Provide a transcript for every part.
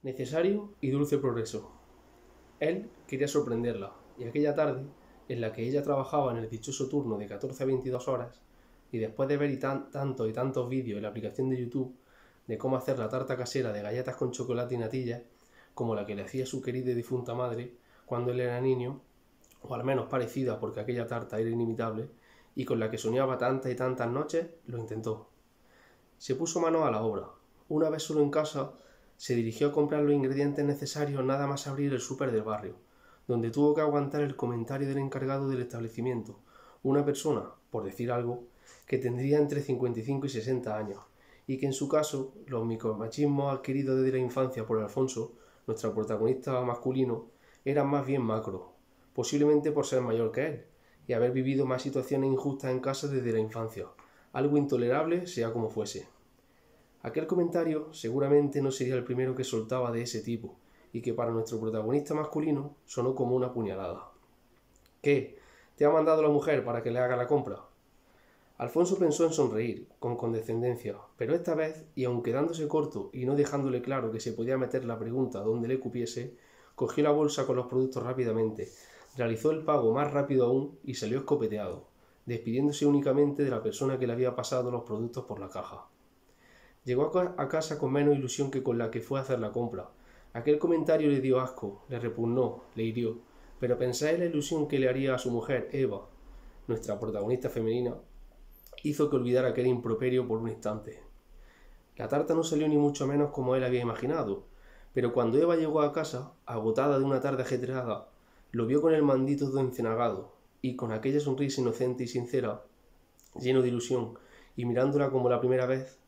Necesario y dulce progreso. Él quería sorprenderla, y aquella tarde, en la que ella trabajaba en el dichoso turno de 14 a 22 horas, y después de ver tantos y tantos vídeos en la aplicación de YouTube de cómo hacer la tarta casera de galletas con chocolate y natilla, como la que le hacía su querida y difunta madre cuando él era niño, o al menos parecida porque aquella tarta era inimitable, y con la que soñaba tantas y tantas noches, lo intentó. Se puso mano a la obra. Una vez solo en casa, se dirigió a comprar los ingredientes necesarios nada más abrir el súper del barrio, donde tuvo que aguantar el comentario del encargado del establecimiento, una persona, por decir algo, que tendría entre 55 y 60 años, y que en su caso los micromachismos adquiridos desde la infancia por Alfonso, nuestro protagonista masculino, eran más bien macro, posiblemente por ser mayor que él, y haber vivido más situaciones injustas en casa desde la infancia, algo intolerable sea como fuese. Aquel comentario seguramente no sería el primero que soltaba de ese tipo, y que para nuestro protagonista masculino sonó como una puñalada. ¿Qué? ¿Te ha mandado la mujer para que le haga la compra? Alfonso pensó en sonreír, con condescendencia, pero esta vez, y aun quedándose corto y no dejándole claro que se podía meter la pregunta donde le cupiese, cogió la bolsa con los productos rápidamente, realizó el pago más rápido aún y salió escopeteado, despidiéndose únicamente de la persona que le había pasado los productos por la caja. Llegó a casa con menos ilusión que con la que fue a hacer la compra. Aquel comentario le dio asco, le repugnó, le hirió, pero pensar en la ilusión que le haría a su mujer, Eva, nuestra protagonista femenina, hizo que olvidara aquel improperio por un instante. La tarta no salió ni mucho menos como él había imaginado, pero cuando Eva llegó a casa, agotada de una tarde ajetreada, lo vio con el mandito todo encenagado, y con aquella sonrisa inocente y sincera, lleno de ilusión, y mirándola como las primeras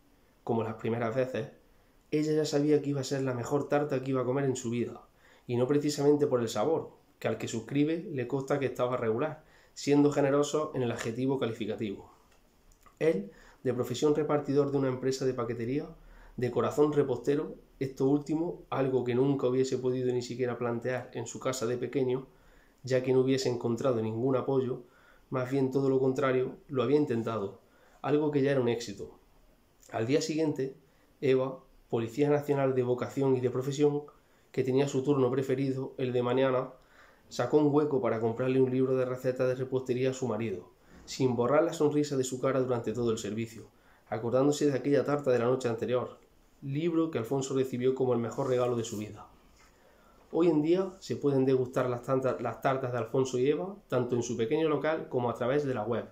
veces, ella ya sabía que iba a ser la mejor tarta que iba a comer en su vida, y no precisamente por el sabor, que al que suscribe le consta que estaba regular, siendo generoso en el adjetivo calificativo. Él, de profesión repartidor de una empresa de paquetería, de corazón repostero, esto último, algo que nunca hubiese podido ni siquiera plantear en su casa de pequeño, ya que no hubiese encontrado ningún apoyo, más bien todo lo contrario, lo había intentado, algo que ya era un éxito. Al día siguiente, Eva, policía nacional de vocación y de profesión, que tenía su turno preferido, el de mañana, sacó un hueco para comprarle un libro de recetas de repostería a su marido, sin borrar la sonrisa de su cara durante todo el servicio, acordándose de aquella tarta de la noche anterior, libro que Alfonso recibió como el mejor regalo de su vida. Hoy en día se pueden degustar las tartas de Alfonso y Eva, tanto en su pequeño local como a través de la web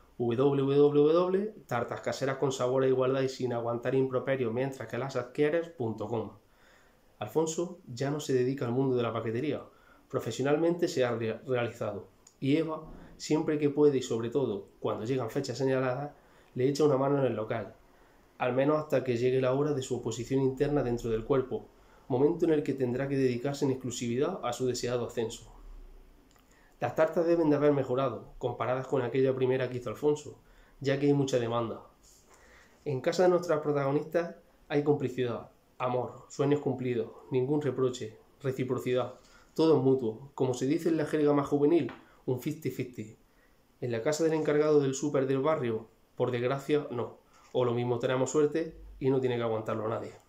www.tartascaserasconsabor e igualdad y sin aguantar improperio mientras que las adquieres.com. Alfonso ya no se dedica al mundo de la paquetería, profesionalmente se ha realizado, y Eva, siempre que puede y sobre todo cuando llegan fechas señaladas, le echa una mano en el local, al menos hasta que llegue la hora de su oposición interna dentro del cuerpo, momento en el que tendrá que dedicarse en exclusividad a su deseado ascenso. Las tartas deben de haber mejorado, comparadas con aquella primera que hizo Alfonso, ya que hay mucha demanda. En casa de nuestras protagonistas hay complicidad, amor, sueños cumplidos, ningún reproche, reciprocidad, todo es mutuo, como se dice en la jerga más juvenil, un 50-50. En la casa del encargado del súper del barrio, por desgracia, no, o lo mismo tenemos suerte y no tiene que aguantarlo nadie.